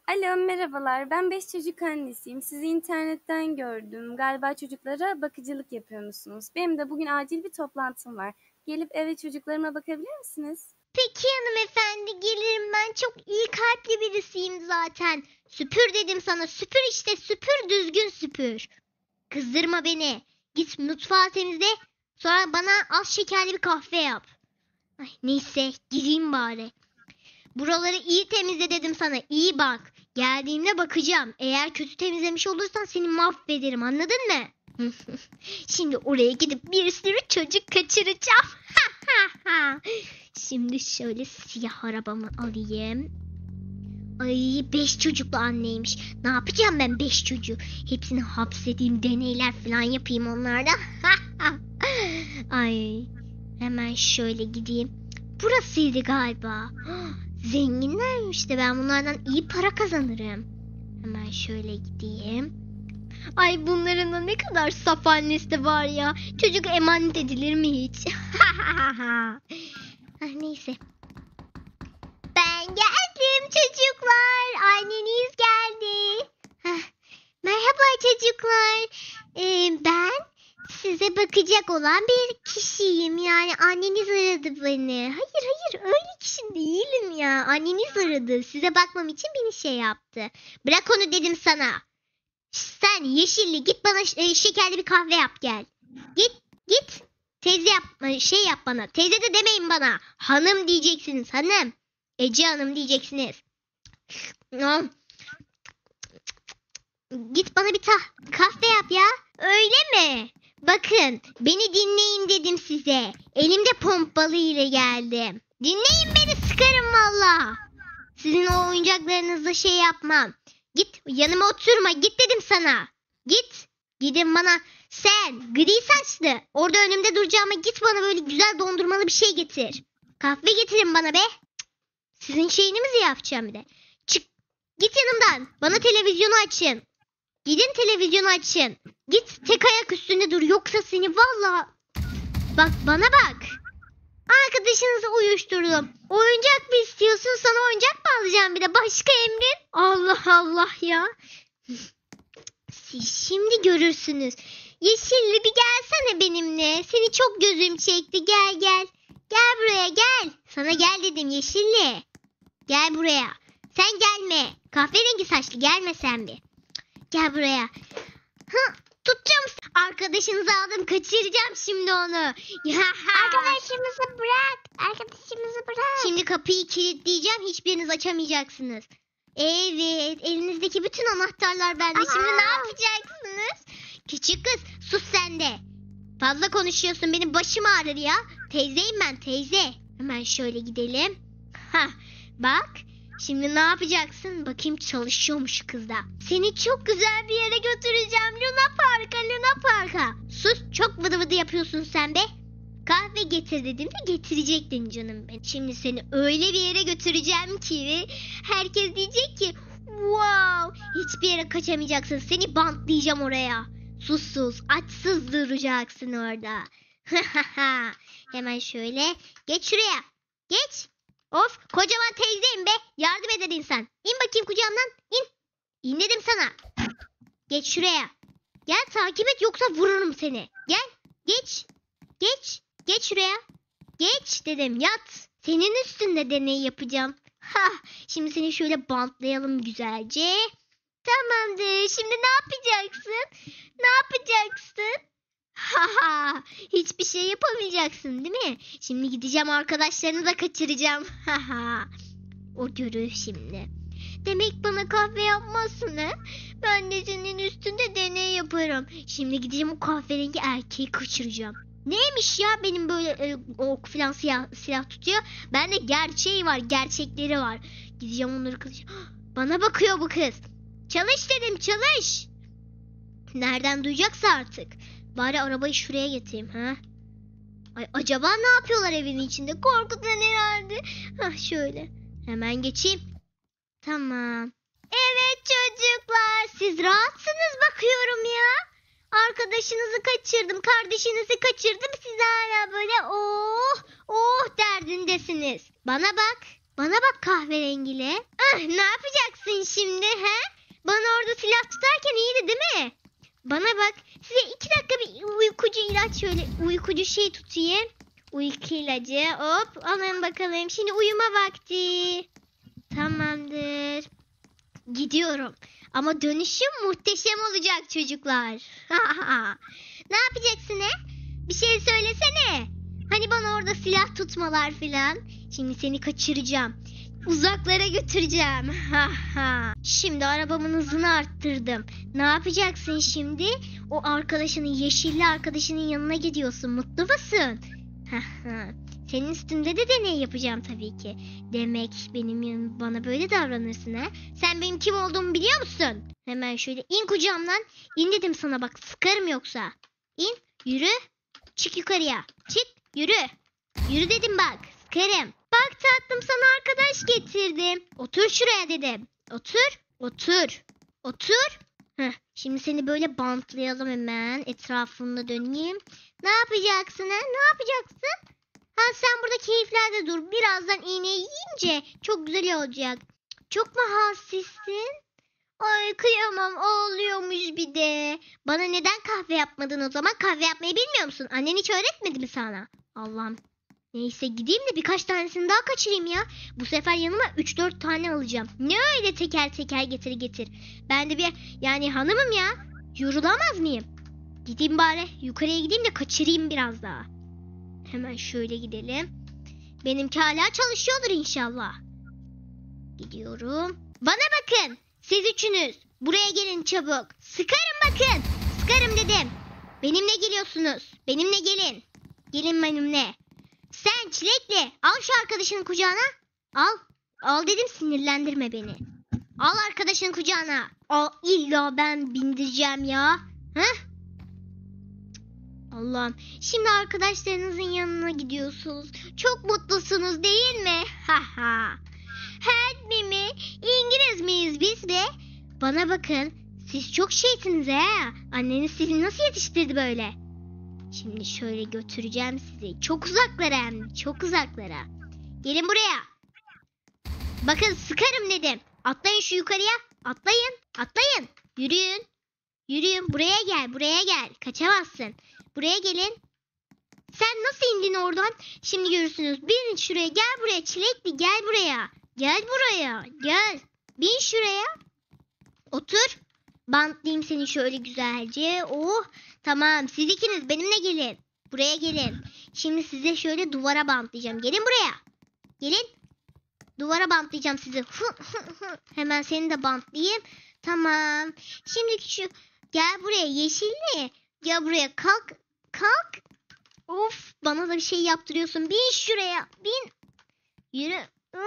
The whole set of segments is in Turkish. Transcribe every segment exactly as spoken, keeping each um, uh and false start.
Alo, merhabalar. Ben beş çocuk annesiyim. Sizi internetten gördüm. Galiba çocuklara bakıcılık yapıyormuşsunuz. Benim de bugün acil bir toplantım var. Gelip eve çocuklarıma bakabilir misiniz? Peki hanımefendi, gelirim, ben çok iyi kalpli birisiyim zaten. Süpür dedim sana, süpür işte, süpür, düzgün süpür. Kızdırma beni. Git mutfağı temizle, sonra bana az şekerli bir kahve yap. Ay, neyse, gideyim bari. Buraları iyi temizle dedim sana, iyi bak. Geldiğimde bakacağım. Eğer kötü temizlemiş olursan seni mahvederim, anladın mı? Şimdi oraya gidip bir sürü çocuk kaçıracağım. Şimdi şöyle siyah arabamı alayım. Ay, beş çocuklu anneymiş. Ne yapacağım ben beş çocuğu? Hepsini hapsedeyim, deneyler falan yapayım onlarda. Ay, hemen şöyle gideyim. Burasıydı galiba. Zenginlermiş de ben bunlardan iyi para kazanırım. Hemen şöyle gideyim. Ay, bunların da ne kadar saf annesi de var ya. Çocuk emanet edilir mi hiç? Ah, neyse. Ben geldim çocuklar. Anneniz geldi. Heh, merhaba çocuklar. Ee, ben size bakacak olan bir kişiyim. Yani anneniz aradı beni. Hayır hayır, öyle kişi değilim ya. Anneniz aradı. Size bakmam için beni şey yaptı. Bırak onu dedim sana. Sen yeşilli git bana e, şekerli bir kahve yap gel. Git git. Teyze yap, şey yap bana. Teyze de demeyin bana. Hanım diyeceksiniz, hanım. Ece Hanım diyeceksiniz. Git bana bir ta- kahve yap ya. Öyle mi? Bakın, beni dinleyin dedim size. Elimde pompalı ile geldim. Dinleyin beni, sıkarım valla. Sizin o oyuncaklarınızla şey yapmam. Git yanıma oturma, git dedim sana. Git. Gidin bana. Sen gri saçlı, orada önümde duracağıma git bana böyle güzel dondurmalı bir şey getir. Kahve getirin bana be. Sizin şeyinizi yapacağım bir de. Çık. Git yanımdan. Bana televizyonu açın. Gidin televizyonu açın. Git tek ayak üstünde dur, yoksa seni valla. Bak bana bak. Arkadaşınızı uyuşturdum. Oyuncak mı istiyorsun? Sana oyuncak mı alacağım bir de? Başka emrin? Allah Allah ya. Siz şimdi görürsünüz. Yeşilli bir gelsene benimle. Seni çok gözüm çekti. Gel gel. Gel buraya gel. Sana gel dedim Yeşilli. Gel buraya. Sen gelme. Kahverengi saçlı gelme sen bir. Gel buraya. Hı, tutacağım. Arkadaşınızı aldım. Kaçıracağım şimdi onu. Arkadaşımızı bırak. Arkadaşımızı bırak. Şimdi kapıyı kilitleyeceğim. Hiçbiriniz açamayacaksınız. Evet. Elinizdeki bütün anahtarlar bende. Ama. Şimdi ne yapacaksınız? Küçük kız, sus sen de. Fazla konuşuyorsun. Benim başım ağrır ya. Teyzeyim ben, teyze. Hemen şöyle gidelim. Hah, bak. Şimdi ne yapacaksın? Bakayım çalışıyormuş kızda. Seni çok güzel bir yere götüreceğim. Luna Park'a, Luna Park'a. Sus, çok vıdı vıdı yapıyorsun sen be. Kahve getir dedim de getirecektin canım ben. Şimdi seni öyle bir yere götüreceğim ki herkes diyecek ki wow, hiçbir yere kaçamayacaksın. Seni bantlayacağım oraya. Susuz, açsız duracaksın orada. Hemen şöyle geç şuraya. Geç. Of, kocaman teyzeyim be. Yardım eder insan. İn bakayım kucağımdan. İn. İn dedim sana. Geç şuraya. Gel takip et, yoksa vururum seni. Gel. Geç. Geç. Geç şuraya. Geç dedim, yat. Senin üstünde deney yapacağım. Ha, şimdi seni şöyle bantlayalım güzelce. Tamamdır. Şimdi ne yapacaksın? Ne yapacaksın? Ha ha. Hiçbir şey yapamayacaksın değil mi? Şimdi gideceğim arkadaşlarını da kaçıracağım. Ha ha. O görür şimdi. Demek bana kahve yapmazsın ha? Ben de senin üstünde deney yaparım. Şimdi gideceğim o kahverengi erkeği kaçıracağım. Neymiş ya, benim böyle e, ok falan silah, silah tutuyor. Bende gerçeği var, gerçekleri var. Gideceğim onları kaçıracağım. Bana bakıyor bu kız. Çalış dedim, çalış. Nereden duyacaksa artık. Bari arabayı şuraya getireyim ha. Ay, acaba ne yapıyorlar evin içinde? Korkutan herhalde. Hah, şöyle. Hemen geçeyim. Tamam. Evet çocuklar, siz rahatsınız bakıyorum ya. Arkadaşınızı kaçırdım, kardeşinizi kaçırdım. Siz hala böyle oh oh derdindesiniz. Bana bak. Bana bak kahverengili. Ah, ne yapacaksın şimdi he? Bana orada silah tutarken iyiydi değil mi? Bana bak, size iki dakika bir uykucu ilaç, şöyle uykucu şey tutayım. Uyku ilacı, hop alın bakalım. Şimdi uyuma vakti. Tamamdır. Gidiyorum. Ama dönüşüm muhteşem olacak çocuklar. Ne yapacaksın he? Bir şey söylesene. Hani bana orada silah tutmalar filan. Şimdi seni kaçıracağım. Uzaklara götüreceğim. Şimdi arabamın hızını arttırdım. Ne yapacaksın şimdi? O arkadaşının, yeşilli arkadaşının yanına gidiyorsun. Mutlu musun? Senin üstünde de deney yapacağım tabii ki. Demek benim yanım, bana böyle davranırsın ha? Sen benim kim olduğumu biliyor musun? Hemen şöyle in kucağımdan. İn dedim sana bak, sıkarım yoksa. İn, yürü. Çık yukarıya. Çık, yürü. Yürü dedim bak, sıkarım. Bak tatlım, sana arkadaş getirdim. Otur şuraya dedim. Otur, otur, otur. Heh, şimdi seni böyle bantlayalım hemen. Etrafında döneyim. Ne yapacaksın ha? Ne yapacaksın? Ha, sen burada keyiflerde dur. Birazdan iğneyi yiyince çok güzel olacak. Çok mu hassissin? Ay kıyamam, ağlıyormuş bir de. Bana neden kahve yapmadın o zaman? Kahve yapmayı bilmiyor musun? Annen hiç öğretmedi mi sana? Allah'ım. Neyse gideyim de birkaç tanesini daha kaçırayım ya. Bu sefer yanıma üç dört tane alacağım. Ne öyle teker teker getir getir. Ben de bir yani hanımım ya. Yorulamaz mıyım? Gideyim bari yukarıya gideyim de kaçırayım biraz daha. Hemen şöyle gidelim. Benimki hala çalışıyordur inşallah. Gidiyorum. Bana bakın. Siz üçünüz. Buraya gelin çabuk. Sıkarım bakın. Sıkarım dedim. Benimle geliyorsunuz. Benimle gelin. Gelin benimle. Sen Çilekli, al şu arkadaşının kucağına. Al. Al dedim, sinirlendirme beni. Al arkadaşının kucağına. Al, illa ben bindireceğim ya. Heh? Allah'ım. Şimdi arkadaşlarınızın yanına gidiyorsunuz. Çok mutlusunuz değil mi? Haha. Help me mi? İngiliz miyiz biz be? Bana bakın. Siz çok şeysiniz he. Anneniz sizi nasıl yetiştirdi böyle? Şimdi şöyle götüreceğim sizi. Çok uzaklara hem de, çok uzaklara. Gelin buraya. Bakın sıkarım dedim. Atlayın şu yukarıya. Atlayın. Atlayın. Yürüyün. Yürüyün. Buraya gel. Buraya gel. Kaçamazsın. Buraya gelin. Sen nasıl indin oradan? Şimdi görürsünüz. Binin şuraya. Gel buraya Çilekli. Gel buraya. Gel buraya. Gel. Bin şuraya. Otur. Bantlayayım seni şöyle güzelce. Oh. Tamam, siz ikiniz benimle gelin. Buraya gelin. Şimdi size şöyle duvara bantlayacağım. Gelin buraya. Gelin. Duvara bantlayacağım sizi. Hemen seni de bantlayayım. Tamam. Şimdi şu gel buraya yeşilli. Gel buraya, kalk. Kalk. Of, bana da bir şey yaptırıyorsun. Bin şuraya. Bin. Yürü.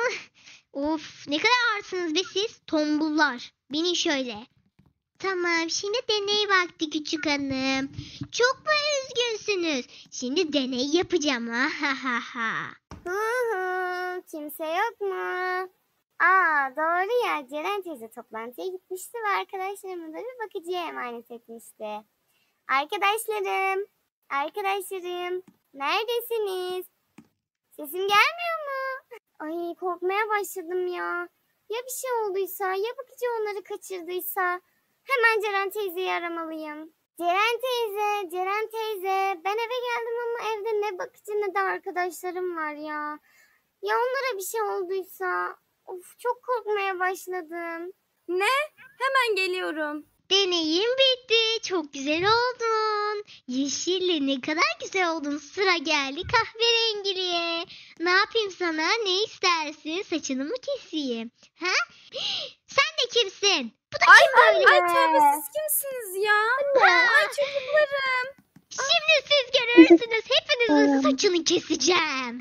Of, ne kadar ağırsınız be siz. Tombullar. Binin şöyle. Tamam, şimdi deney vakti küçük hanım. Çok mu üzgünsünüz? Şimdi deney yapacağım. Ha ha ha ha. Hı hı, kimse yok mu? Aa, doğru ya, Ceren teyze toplantıya gitmişti ve arkadaşlarımı da bir bakıcıya emanet etmişti. Arkadaşlarım, arkadaşlarım, neredesiniz? Sesim gelmiyor mu? Ay, korkmaya başladım ya. Ya bir şey olduysa, ya bakıcı onları kaçırdıysa? Hemen Ceren teyzeyi aramalıyım. Ceren teyze, Ceren teyze. Ben eve geldim ama evde ne bakıcı ne de arkadaşlarım var ya. Ya onlara bir şey olduysa? Of, çok korkmaya başladım. Ne? Hemen geliyorum. Deneyim bitti. Çok güzel oldun. Yeşilli ne kadar güzel oldun. Sıra geldi kahverengiliye. Ne yapayım sana? Ne istersin? Saçını mı keseyim? Ha? Sen de kimsin? Bu da Ay, kim ay, böyle? ay tövbe, siz kimsiniz ya? Ay çocuklarım. Şimdi siz görürsünüz. Hepinizin saçını keseceğim.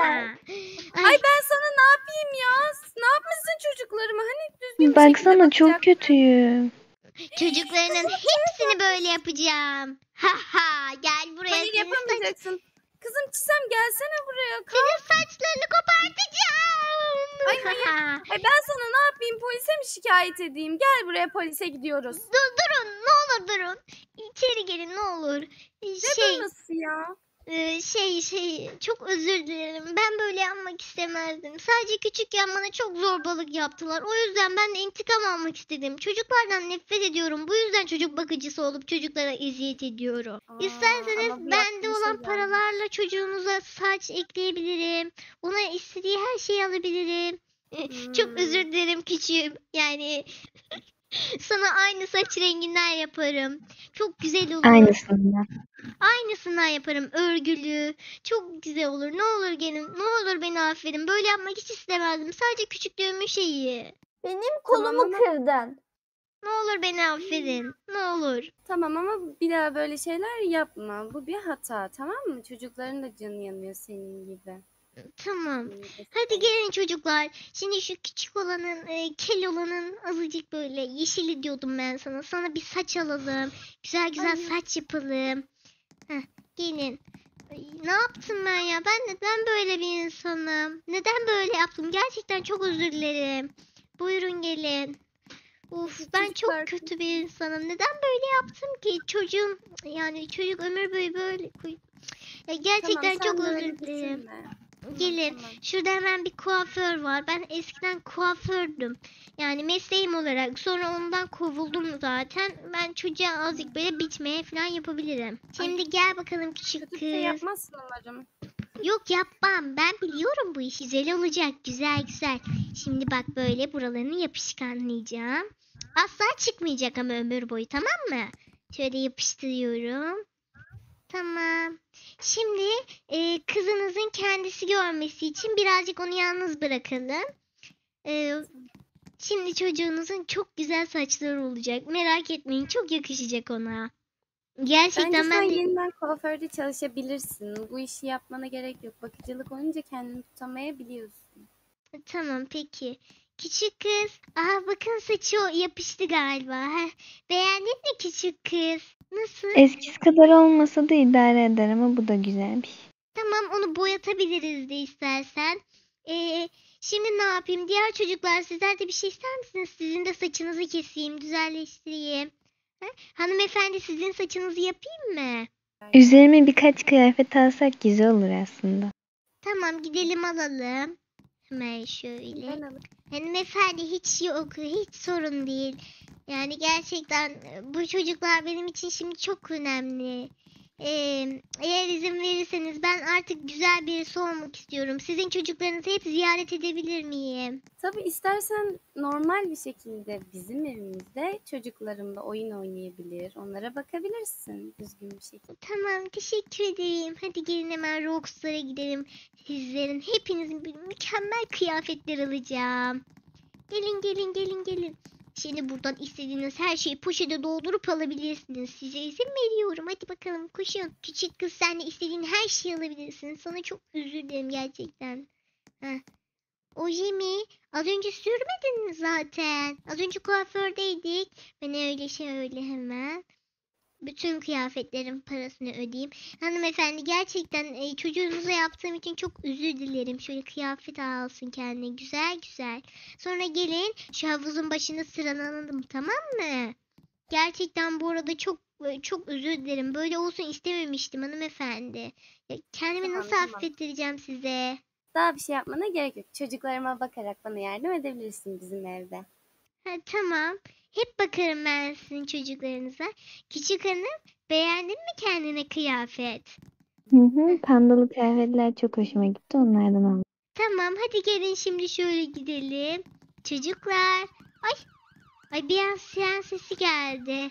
Ay ben sana ne yapayım ya? Ne yapmışsın çocuklarıma? Hani düzgün bir Baksana şekilde çok bakacak. kötüyüm. Çocuklarının hepsini böyle yapacağım. Ha ha, gel buraya. Hayır, Senin saç- yapamayacaksın. Kızım Çisem gelsene buraya. Kalk. Senin saçlarını kopartacağım. Ay hayır. Ay ben sana ne yapayım? Polise mi şikayet edeyim? Gel buraya, polise gidiyoruz. Dur, durun, ne olur durun. İçeri gelin ne olur. Ne Şey, durması ya? Ee, şey şey çok özür dilerim. Ben böyle yapmak istemezdim. Sadece küçükken bana çok zorbalık yaptılar. O yüzden ben de intikam almak istedim. Çocuklardan nefret ediyorum. Bu yüzden çocuk bakıcısı olup çocuklara eziyet ediyorum. Aa, İsterseniz ama bu bende yaptığın olan şey paralarla çocuğunuza saç ekleyebilirim. Ona istediği her şeyi alabilirim. Ee, Çok Hmm. özür dilerim küçüğüm. Yani sana aynı saç renginden yaparım. Çok güzel olur. Aynısından. Aynısından yaparım, örgülü. Çok güzel olur. Ne olur gelin. Ne olur beni affedin. Böyle yapmak hiç istemezdim. Sadece küçüklüğümün şeyi. Benim Tamam kolumu ama- kırdın. Ne olur beni affedin. Ne olur. Tamam ama bir daha böyle şeyler yapma. Bu bir hata, tamam mı? Çocukların da canı yanıyor senin gibi. Tamam. Senin de Hadi senin. gelin çocuklar. Şimdi şu küçük olanın, e, kel olanın azıcık böyle yeşili diyordum ben sana. Sana bir saç alalım. Güzel güzel Ay. saç yapalım. Heh, gelin. Ay, ne yaptım ben ya? Ben neden böyle bir insanım? Neden böyle yaptım? Gerçekten çok özür dilerim. Buyurun gelin. Uf, ben çok Çocuklar- kötü bir insanım. Neden böyle yaptım ki? Çocuğum yani çocuk ömür boyu böyle koy- Ya gerçekten Tamam, sen çok de özür öyle dilerim. düşünme. Tamam, Gelin. tamam. Şurada hemen bir kuaför var. Ben eskiden kuafördüm. Yani mesleğim olarak. Sonra ondan kovuldum zaten. Ben çocuğa azıcık böyle bitmeye falan yapabilirim. Şimdi gel bakalım küçük Kötü bir şey kız. yapmazsın umarım. Yok yapmam. Ben biliyorum bu iş. Güzel olacak. Güzel güzel. Şimdi bak böyle buralarını yapışkanlayacağım. Asla çıkmayacak ama ömür boyu, tamam mı? Şöyle yapıştırıyorum. Tamam. Şimdi e, kızınızın kendisi görmesi için birazcık onu yalnız bırakalım. E, şimdi çocuğunuzun çok güzel saçları olacak. Merak etmeyin, çok yakışacak ona. Bence Gerçekten sen ben de... yeniden kuaförde çalışabilirsin. Bu işi yapmana gerek yok. Bakıcılık olunca kendini tutamayabiliyorsun. Tamam peki. Küçük kız. Aha bakın saçı o yapıştı galiba. Heh. Beğendin mi küçük kız? Nasıl? Eskisi kadar olmasa da idare eder ama bu da güzelmiş. Tamam onu boyatabiliriz de istersen. Ee, şimdi ne yapayım? Diğer çocuklar sizler de bir şey ister misiniz? Sizin de saçınızı keseyim, güzelleştireyim. Ha? Hanımefendi sizin saçınızı yapayım mı? Üzerime birkaç kıyafet alsak güzel olur aslında. Tamam gidelim alalım. Hemen şöyle. Ben alırım. Hanımefendi hiç yok, hiç sorun değil. Yani gerçekten e, bu çocuklar benim için şimdi çok önemli. Ee, eğer izin verirseniz ben artık güzel birisi olmak istiyorum. Sizin çocuklarınızı hep ziyaret edebilir miyim? Tabii istersen normal bir şekilde bizim evimizde çocuklarımla oyun oynayabilir. Onlara bakabilirsin düzgün bir şekilde. Tamam teşekkür ederim. Hadi gelin hemen Rockstar'a gidelim. Sizlerin hepinizin bir mükemmel kıyafetler alacağım. Gelin gelin gelin gelin. Şimdi buradan istediğiniz her şeyi poşete doldurup alabilirsiniz. Size izin veriyorum. Hadi bakalım koşun. Küçük kız sen de istediğin her şeyi alabilirsin. Sana çok özür dilerim gerçekten. Heh. Oje mi? Az önce sürmedin mi zaten? Az önce kuafördeydik. Ben öyle şöyle hemen. Bütün kıyafetlerin parasını ödeyeyim. Hanımefendi gerçekten e, çocuğunuza yaptığım için çok özür dilerim. Şöyle kıyafet alsın kendine güzel güzel. Sonra gelin şu havuzun başında sıralanalım, tamam mı? Gerçekten bu arada çok e, çok özür dilerim. Böyle olsun istememiştim hanımefendi. Ya, kendimi Tamam, nasıl tamam. affettireceğim size? Daha bir şey yapmana gerek yok. Çocuklarıma bakarak bana yardım edebilirsin bizim evde. Ha, tamam. Hep bakarım ben sizin çocuklarınıza. Küçük hanım beğendin mi kendine kıyafet? Hı hı, pandalı kıyafetler çok hoşuma gitti. Onlardan aldım. Tamam hadi gelin şimdi şöyle gidelim. Çocuklar. Ay. Ay bir an siren sesi geldi.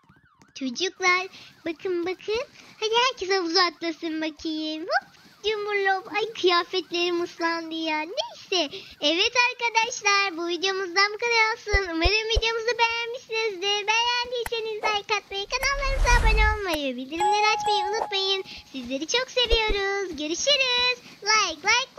Çocuklar bakın bakın. Hadi herkes havuza atlasın bakayım. Hop. Cumhurlop. Ay kıyafetlerim ıslandı ya. Neyse. Evet arkadaşlar bu videomuzdan bu kadar olsun. Umarım videomuzu beğenmişsinizdir. Beğendiyseniz like atmayı, kanallarımıza abone olmayı, bildirimleri açmayı unutmayın. Sizleri çok seviyoruz. Görüşürüz. Like like